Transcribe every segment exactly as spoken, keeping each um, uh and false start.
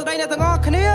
ដៃអ្នកទាំងអស់គ្នា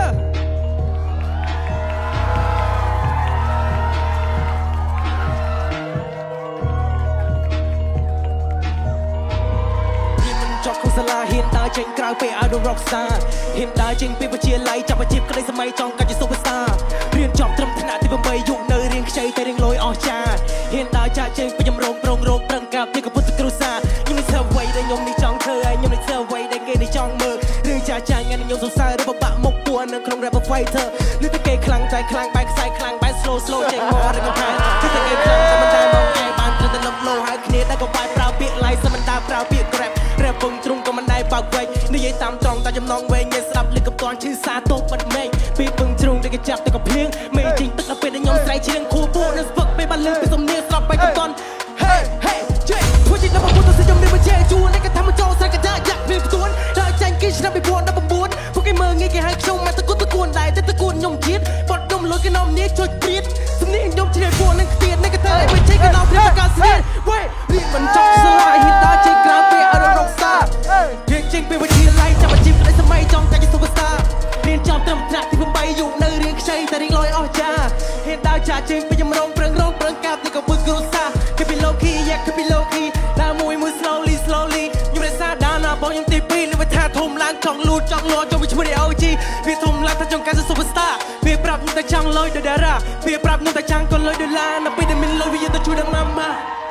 ចប់ក្នុងសាលាហ៊ានដើរចេញក្រៅពេលឲ្យដល់ rockstar ហ៊ានដើរចេញពីវិទ្យាល័យចាប់អាជីពក្តីសម័យចង់កាច់ជា superstar រៀនចប់ត្រឹមថ្នាក់ទីeightយុគនៅរៀនខ្ចីតែរៀងលយអស់ចាហ៊ានដើរចាក់ចេញពីយំរងប្រងរោគប្រឹងកាប់ពីកពុទ្ធគ្រួសារខ្ញុំនេះធ្វើអ្វីដែលខ្ញុំនេះចង់ធ្វើហើយខ្ញុំនេះធ្វើអ្វីដែលគេនេះចង់មើលរឿងចាចាថ្ងៃនេះខ្ញុំសរសើរឬបបាក់មុខពួរនៅក្នុង rap fighter ឬតែគេខ្លាំងใจខ្លាំងបែកខ្សែខ្លាំងបែក slow slow ចេញមកឬក៏ផែនគឺតែគេខ្លាំងតែមិនដែលមកឯងបានត្រូវតែលំលោហើយគ្នាតែក៏បាយប្រើពាក្យ like សមិនដាប្រើពាក្យ rap rap ពងទ្រុងក៏មិនដែលបើកវែងនិយាយតាមត្រង់តែចំណងវែងងាយស្ដាប់លឺកំតាន់ឈឺសាទោបាត់មេឃពីពងទ្រុងតែគេចាប់តែក៏ភ្លៀងមេជីងទឹកដល់ពេលដែលខ្ញុំស្រែកឈៀងខួពួកនៅស្ពឹកពេលបានលឺពីសំនៀងស្រាប់បែកកំតាន់ Hey hey ជេធ្វើជាដល់ពុទ្ធសិខ្ញុំនេះមកជេជួនតែគេថាមកចូលស្រែកកាយ៉ាក់វាផ្ទួនដល់ចាញ់គេឆ្នាំពីnineteen nineteenពួកគេមើងងាយគេហៅខ្ញុំមកតកូតតកូនដែរតែតកូនខ្ញុំជាតិបាត់ខ្ញុំលុយគេនាំនេះជួយព្រៀតសំនៀងខ្ញុំជ្រាបពួកនឹងខ្ទៀតនេះគេធ្វើឲ្យវាជេគេដល់ព្រៀតកាស្ទៀតវ៉េរៀបមិនចប់ស្លាយហ៊ីដល់ជេក្រៅពេលឲ្យរកសារៀងចេញពីវិទ្យាល័យចាប់អាជីពក្តីសម័យចង់កាច់ជា superstar រៀនចប់ត្រឹមថ្នាក់ទីeightយុគនៅរៀនខ្ចីតែរៀងលយអស់ចាហ៊ានដើរចាក់ចេញពីយំរងប្រឹងរងប្រឹងកាប់ទីកពុទ្ធគ្រួសារគេពី low key យ៉ាគេពី low key ដើរមួយមួយ slowly slowly ខ្ញុំរក្សាដានណាបងខ្ញុំទីtwoលើវាថាធំឡើងចង់លូតចង់លត់ចង់វាឈ្មោះ អូ ជី វាធំឡើងថាចង់កាច់ជា superstar វាប្រាប់ខ្ញុំតែចង់លុយដូចតារាវាប្រាប់ខ្ញុំតែចង់កូនលុយដុល្លារនៅពេលដែលមានលុយវាយកទៅជួយដល់ម៉ាម៉ា